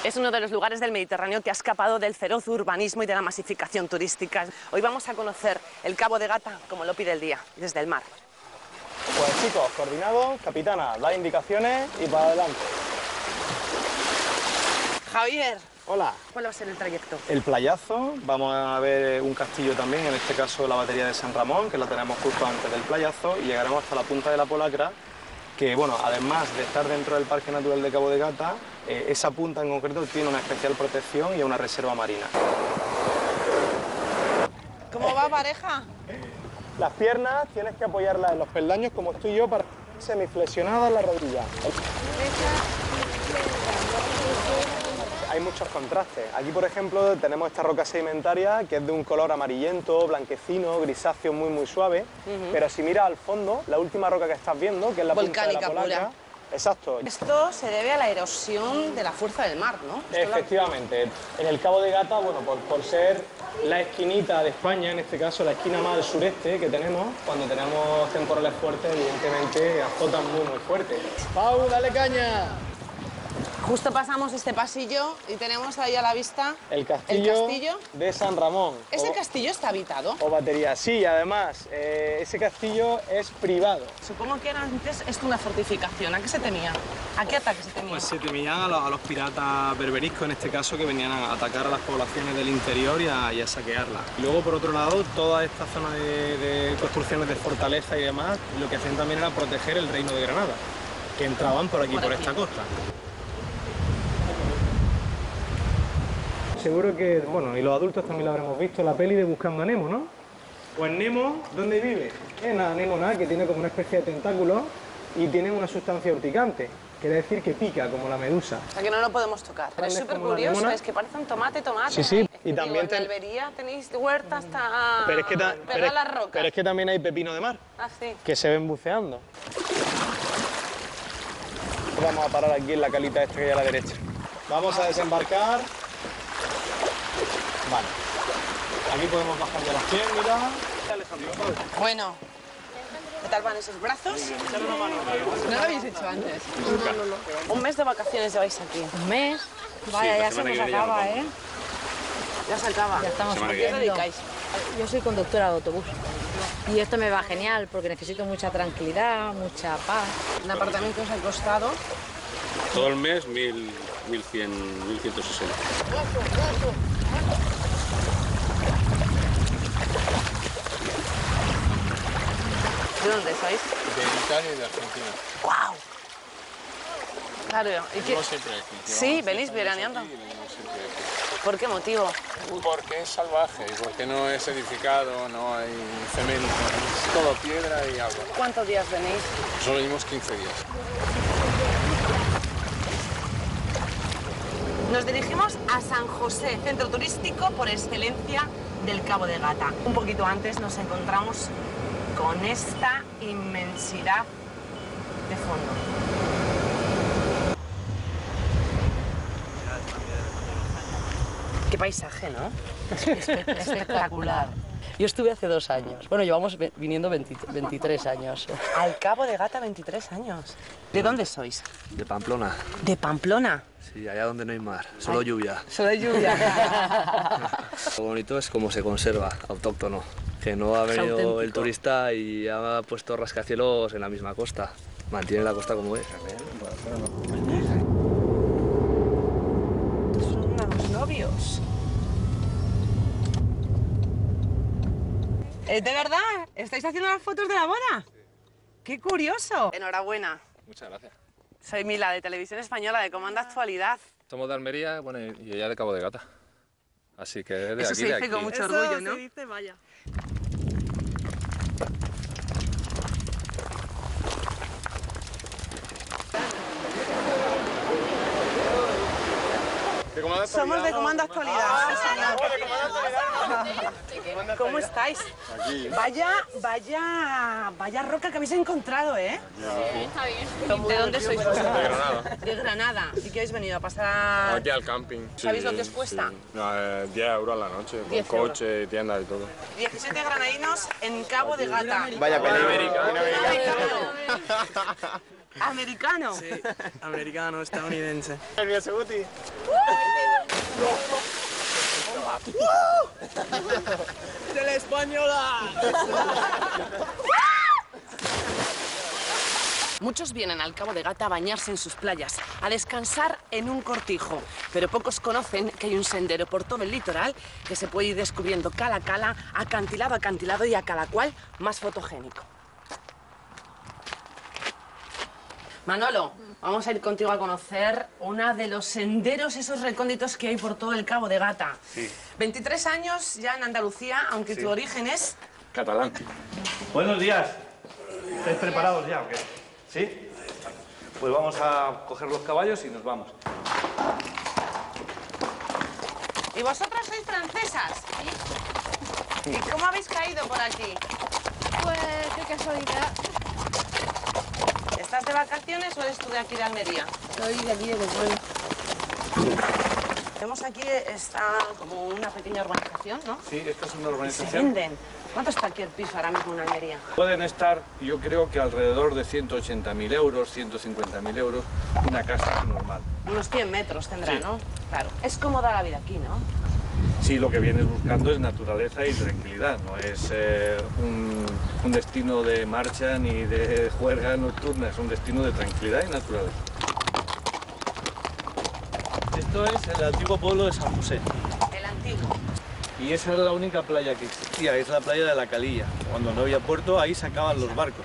Es uno de los lugares del Mediterráneo que ha escapado del feroz urbanismo y de la masificación turística. Hoy vamos a conocer el Cabo de Gata como lo pide el día, desde el mar. Pues chicos, coordinados, capitana, da indicaciones y para adelante. Javier. Hola. ¿Cuál va a ser el trayecto? El playazo, vamos a ver un castillo también, en este caso la batería de San Ramón, que la tenemos justo antes del playazo, y llegaremos hasta la punta de la Polacra, que bueno, además de estar dentro del Parque Natural de Cabo de Gata, esa punta en concreto tiene una especial protección y una reserva marina. ¿Cómo va, pareja? Las piernas tienes que apoyarlas en los peldaños como estoy yo, para semiflexionadas la rodilla. Hay muchos contrastes. Aquí, por ejemplo, tenemos esta roca sedimentaria que es de un color amarillento, blanquecino, grisáceo, muy suave. Pero si miras al fondo, la última roca que estás viendo, que es la punta de la Polacra. Exacto. Esto se debe a la erosión de la fuerza del mar, ¿no? Efectivamente. En el Cabo de Gata, bueno, por ser la esquinita de España, en este caso la esquina más al sureste que tenemos, cuando tenemos temporales fuertes, evidentemente azotan muy fuerte. ¡Pau, dale caña! Justo pasamos este pasillo y tenemos ahí a la vista el castillo de San Ramón. ¿Ese castillo está habitado? O batería, sí, además, ese castillo es privado. Supongo que era antes esto una fortificación. ¿A qué se temía? ¿A qué ataque se temía? Pues se temían a los piratas berberiscos, en este caso, que venían a atacar a las poblaciones del interior y a saquearlas. Y luego, por otro lado, toda esta zona de construcciones de fortaleza y demás, lo que hacían también era proteger el reino de Granada, que entraban por aquí, por esta costa. Seguro que, bueno, y los adultos también lo habremos visto, la peli de Buscando a Nemo, ¿no? Pues Nemo, ¿dónde vive? Nemo nada, que tiene como una especie de tentáculo y tiene una sustancia urticante. Quiere decir que pica, como la medusa. O sea, que no lo podemos tocar. Pero es súper curioso, es que parece un tomate. Sí. Y también en Almería tenéis huerta hasta pegar las rocas. Pero es que también hay pepino de mar, sí, que se ven buceando. Vamos a parar aquí en la calita esta que hay a la derecha. Vamos a desembarcar. Vale. Aquí podemos bajar ya las pies, mira. Bueno, ¿qué tal van esos brazos? No lo habéis hecho antes. No. Un mes de vacaciones lleváis aquí. ¿Un mes? Vaya, ya se nos acaba, ¿eh? Ya se acaba. Ya estamos. ¿A qué os dedicáis? Yo soy conductora de autobús. Y esto me va genial porque necesito mucha tranquilidad, mucha paz. ¿Un apartamento os ha costado? Todo el mes 1.100, 1.160. ¿De dónde sois? De Italia y de Argentina. ¡Guau! Claro, ¿y qué? Venimos siempre aquí. Sí, venís veraneando. ¿Por qué motivo? Porque es salvaje, porque no es edificado, no hay cemento, es todo piedra y agua. ¿Cuántos días venís? Solo venimos 15 días. Nos dirigimos a San José, centro turístico por excelencia del Cabo de Gata. Un poquito antes nos encontramos con esta inmensidad de fondo. Qué paisaje, ¿no? Espectacular. Yo estuve hace 2 años. Bueno, llevamos viniendo 23 años. Al Cabo de Gata, 23 años. ¿De dónde sois? De Pamplona. ¿De Pamplona? Sí, allá donde no hay mar, solo lluvia. Solo lluvia. Lo bonito es cómo se conserva, autóctono. Que no ha venido el turista y ha puesto rascacielos en la misma costa. Mantiene la costa como es. Son unos novios. ¿De verdad? ¿Estáis haciendo las fotos de la boda? Sí. ¡Qué curioso! Enhorabuena. Muchas gracias. Soy Mila, de Televisión Española, de Comanda Actualidad. Somos de Almería, bueno, y ella de Cabo de Gata. Así que de Eso aquí, se de dice aquí. con mucho orgullo, ¿no? Se dice, vaya. Somos de Comando Actualidad. Sí, señor. ¿Cómo estáis? Aquí. Vaya roca que habéis encontrado, ¿eh? Sí, está bien. ¿De dónde sois vosotros? De Granada. De Granada. ¿Y qué habéis venido a pasar? Aquí al camping. ¿Sabéis lo que os cuesta? Sí. No, 10 euros a la noche, con 10 coche, tienda y todo. 17 granadinos en Cabo de Gata. Vaya peli. ¿Americano? Sí, americano, estadounidense. El mío Seguti. ¡De la española! Muchos vienen al Cabo de Gata a bañarse en sus playas, a descansar en un cortijo, pero pocos conocen que hay un sendero por todo el litoral que se puede ir descubriendo cala a cala, acantilado a acantilado y a cada cual más fotogénico. Manolo, vamos a ir contigo a conocer uno de los senderos, esos recónditos que hay por todo el Cabo de Gata. Sí. 23 años ya en Andalucía, aunque Sí. tu origen es... Catalán. Buenos días. ¿Estáis preparados ya o qué? ¿Sí? Pues vamos a coger los caballos y nos vamos. ¿Y vosotras sois francesas? ¿Y cómo habéis caído por aquí? Pues qué casualidad. ¿Estás de vacaciones o eres tú de aquí de Almería? Soy de aquí de pueblo. Vemos aquí, está como una pequeña urbanización, ¿no? Sí, esta es una Y se urbanización. venden. ¿Cuánto está aquí el piso ahora mismo en Almería? Pueden estar, yo creo que alrededor de 180.000 euros, 150.000 euros, una casa normal. Unos 100 metros tendrá, Sí. ¿no? Claro. Es cómoda la vida aquí, ¿no? Sí, lo que vienes buscando es naturaleza y tranquilidad, no es un destino de marcha ni de juerga nocturna, es un destino de tranquilidad y naturaleza. Esto es el antiguo pueblo de San José El antiguo. y esa era la única playa que existía, es la playa de la Calilla. Cuando no había puerto, ahí sacaban los barcos.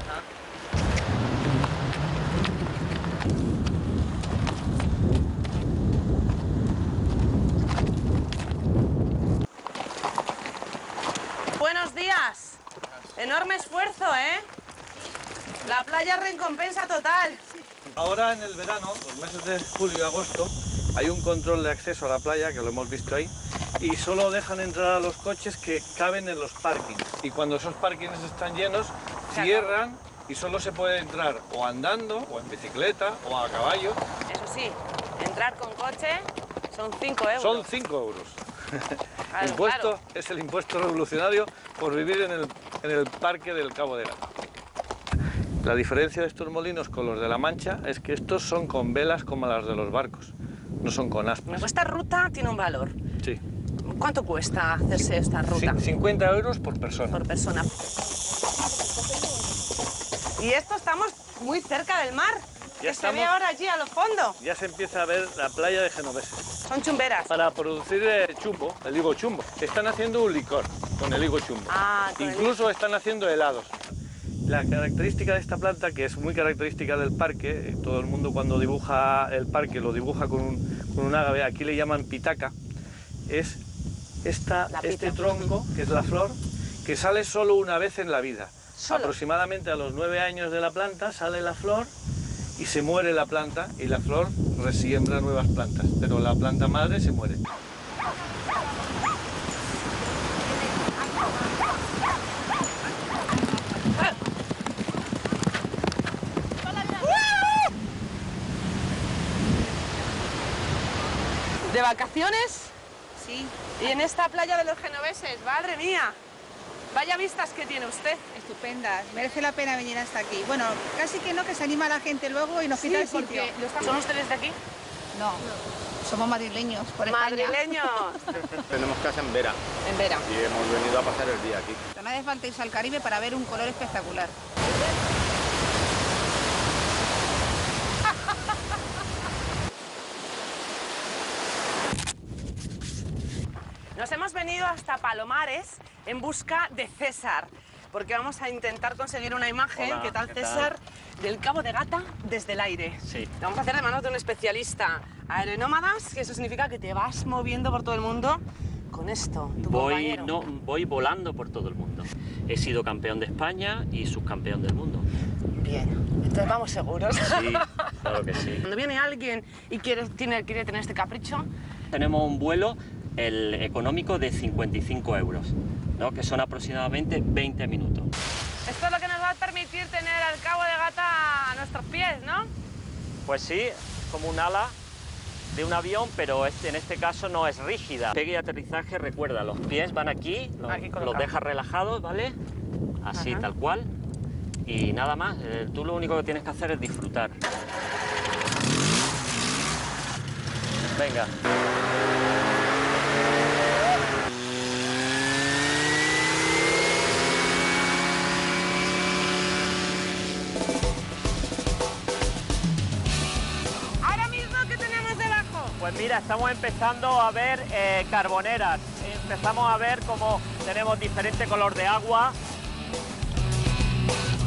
Buenos días. Enorme esfuerzo, ¿eh? La playa recompensa total. Ahora en el verano, los meses de julio y agosto, hay un control de acceso a la playa, que lo hemos visto ahí, y solo dejan entrar a los coches que caben en los parkings. Y cuando esos parkings están llenos, cierran y solo se puede entrar o andando, o en bicicleta, o a caballo. Eso sí, entrar con coche son 5 euros. Son 5 euros. Claro, Impuesto claro. es el impuesto revolucionario por vivir en el parque del Cabo de Gata. La diferencia de estos molinos con los de La Mancha es que estos son con velas como las de los barcos, no son con aspas. Esta ruta tiene un valor. Sí. ¿Cuánto cuesta hacerse esta ruta? 50 euros por persona. Por persona. Y esto estamos muy cerca del mar. Ya que se ve estamos. ahora allí a lo fondo. Ya se empieza a ver la playa de genoveses. Son chumberas. Para producir chumbo, el higo chumbo, están haciendo un licor con el higo chumbo. Ah, con el Incluso están haciendo helados. La característica de esta planta, que es muy característica del parque, todo el mundo cuando dibuja el parque lo dibuja con un ágave, aquí le llaman pitaca, es este tronco, que es la flor, que sale solo una vez en la vida. ¿Solo? Aproximadamente a los 9 años de la planta sale la flor y se muere la planta y la flor resiembra nuevas plantas, pero la planta madre se muere. ¿De vacaciones? Sí, Y en esta playa de los genoveses, madre mía. Vaya vistas que tiene usted. estupendas. Merece la pena venir hasta aquí. Bueno, casi que no, que se anima la gente luego y nos quita el sitio. ¿Son ustedes de aquí? No, somos madrileños, por España. Madrileños. Tenemos casa en Vera En Vera. y hemos venido a pasar el día aquí. No hace falta irse al Caribe para ver un color espectacular. Nos hemos venido hasta Palomares en busca de César, porque vamos a intentar conseguir una imagen, Hola, ¿qué tal ¿qué tal? César? Del Cabo de Gata desde el aire. Sí. Lo vamos a hacer de manos de un especialista. Aeronómadas, que eso significa que te vas moviendo por todo el mundo con esto, tu compañero. Voy volando por todo el mundo. He sido campeón de España y subcampeón del mundo. Bien, entonces vamos seguros. Sí, claro que sí. Cuando viene alguien y quiere tener este capricho, Tenemos un vuelo, el económico, de 55 euros, ¿no? Que son aproximadamente 20 minutos. esto es lo que nos va a permitir tener al Cabo de Gata a nuestros pies, ¿no? Pues sí, como un ala de un avión, pero en este caso no es rígida. Pegue y aterrizaje, recuerda, los pies van aquí, Aquí los colocados. dejas relajados, ¿vale? Así, Ajá. tal cual. Y nada más, tú lo único que tienes que hacer es disfrutar. Venga. Ahora mismo, ¿qué tenemos debajo? Pues mira, estamos empezando a ver carboneras. Empezamos a ver cómo tenemos diferente color de agua.